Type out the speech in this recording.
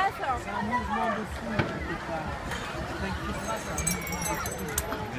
C'est un mouvement de fou, t'inquiète pas. T'inquiète pas, c'est un mouvement de fou.